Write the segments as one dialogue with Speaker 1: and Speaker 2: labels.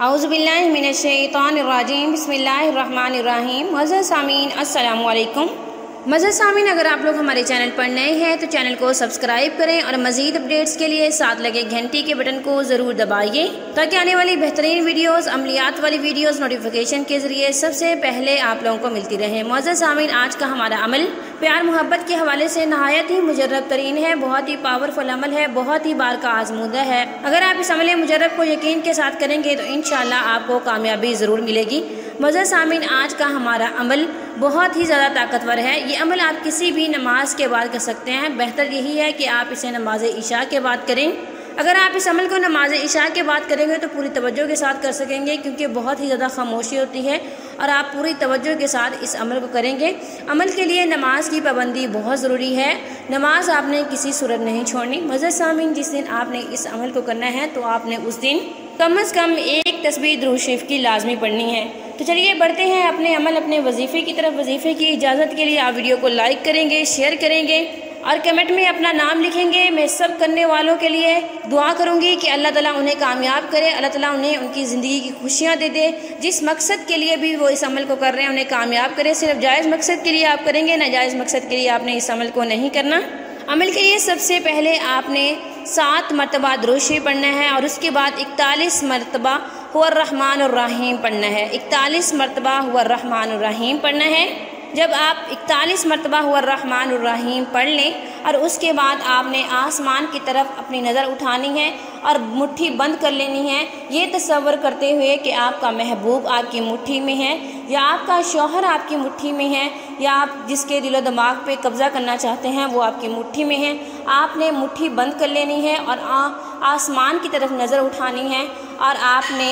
Speaker 1: اعوذ باللہ من الشیطان الرجیم بسم اللہ الرحمن الرحیم۔ معزز سامعین السلام علیکم۔ معزز سامعین، اگر آپ لوگ ہمارے چینل پر نئے ہیں تو چینل کو سبسکرائب کریں اور مزید اپڈیٹس کے لیے ساتھ لگے گھنٹی کے بٹن کو ضرور دبائیے تاکہ آنے والی بہترین ویڈیوز، عملیات والی ویڈیوز نوٹیفیکیشن کے ذریعے سب سے پہلے آپ لوگوں کو ملتی رہیں۔ معزز سامعین، آج کا ہمارا عمل پیار محبت کے حوالے سے نہایت ہی مجرب ترین ہے، بہت ہی پاورفل عمل ہے، بہت ہی بار کا آزمودہ ہے۔ اگر آپ اس عمل مجرب کو یقین کے ساتھ کریں گے تو انشاءاللہ آپ کو کامیابی ضرور ملے گی۔ معزز سامعین، آج کا ہمارا عمل بہت ہی زیادہ طاقتور ہے۔ یہ عمل آپ کسی بھی نماز کے بعد کر سکتے ہیں۔ بہتر یہی ہے کہ آپ اسے نماز عشاء کے بعد کریں۔ اگر آپ اس عمل کو نماز عشاء کے بعد کریں گے تو پوری توجہ کے ساتھ کر سکیں گے، کیونکہ بہت ہی زیادہ خاموشی ہوتی ہے اور آپ پوری توجہ کے ساتھ اس عمل کو کریں گے۔ عمل کے لیے نماز کی پابندی بہت ضروری ہے۔ نماز آپ نے کسی صورت نہیں چھوڑنی۔ معزز سامعین، جس دن آپ نے اس عمل کو کرنا ہے تو آپ نے اس دن کم از کم ایک تسبیح درود شریف کی لازمی پڑھنی ہے۔ تو چلیے بڑھتے ہیں اپنے عمل، اپنے وظیفے کی طرف۔ وظیفے کی اجازت کے لیے آپ ویڈیو کو لائک کریں گے، شیئر کریں گے اور کمنٹ میں اپنا نام لکھیں گے۔ میں سب کرنے والوں کے لیے دعا کروں گی کہ اللہ تعالیٰ انہیں کامیاب کرے، اللہ تعالیٰ انہیں ان کی زندگی کی خوشیاں دے دے، جس مقصد کے لیے بھی وہ اس عمل کو کر رہے ہیں انہیں کامیاب کرے۔ صرف جائز مقصد کے لیے آپ کریں گے، ناجائز مقصد کے لیے آپ نے اس عمل کو نہیں کرنا۔ عمل کے لیے سب سے پہلے آپ نے 7 مرتبہ درود شریف پڑھنا ہے اور اس کے بعد 41 مرتبہ هو الرحمن الرحیم پڑھنا ہے۔ 41 مرتبہ هو الرحمن الرحیم پڑھنا ہے۔ جب آپ 41 مرتبہ هو الرحمن الرحیم پڑھ لیں اور اس کے بعد آپ نے آسمان کی طرف اپنی نظر اٹھانی ہے اور مٹھی بند کر لینی ہے، یہ تصور کرتے ہوئے کہ آپ کا محبوب آپ کی مٹھی میں ہے یا آپ کا شوہر آپ کی مٹھی میں ہے یا آپ جس کے دل و دماغ پہ قبضہ کرنا چاہتے ہیں وہ آپ کی مٹھی میں ہے۔ آپ نے مٹھی بند کر لینی ہے اور آسمان کی طرف نظر اٹھانی ہے اور آپ نے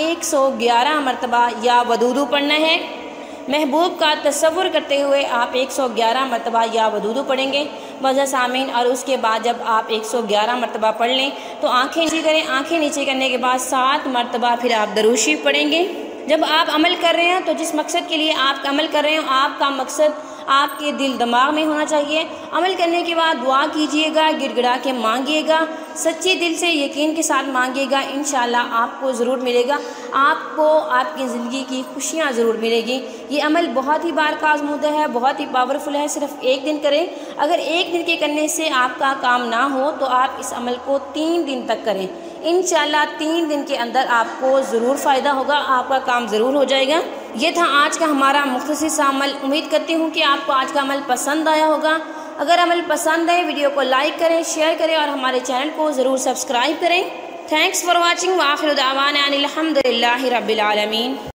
Speaker 1: 111 مرتبہ یا ودودو پڑھنا ہے۔ محبوب کا تصور کرتے ہوئے آپ 111 مرتبہ یا ودودو پڑھیں گے معزز سامعین، اور اس کے بعد جب آپ 111 مرتبہ پڑھ لیں تو آنکھیں نیچے کریں۔ آنکھیں نیچے کرنے کے بعد 7 مرتبہ پھر آپ درود شریف پڑھیں گے۔ جب آپ عمل کر رہے ہیں تو جس مقصد کے لیے آپ عمل کر رہے ہیں آپ کا مقصد آپ کے دل دماغ میں ہونا چاہیے۔ عمل کرنے کے بعد دعا کیجئے گا، گڑ گڑا کے مانگیے گا، سچے دل سے یقین کے ساتھ مانگیے گا، انشاءاللہ آپ کو ضرور ملے گا، آپ کو آپ کی زندگی کی خوشیاں ضرور ملے گی۔ یہ عمل بہت ہی بار کا آزمودہ ہے، بہت ہی پاورفل ہے۔ صرف ایک دن کریں۔ اگر ایک دن کے کرنے سے آپ کا کام نہ ہو تو آپ اس عمل کو 3 دن تک کریں، انشاءاللہ 3 دن کے اندر آپ کو ضرور فائدہ ہوگا، آپ کا کام ضرور ہو جائے گا۔ یہ تھا آج کا ہمارا مختصر سا عمل۔ امید کرتی ہوں کہ آپ کو آج کا عمل پسند آیا ہوگا۔ اگر عمل پسند ہے ویڈیو کو لائک کریں، شیئر کریں اور ہمارے چینل کو ضرور سبسکرائب کریں۔ تھینکس فار واچنگ، وآخر دعوانا ان الحمد للہ رب العالمین۔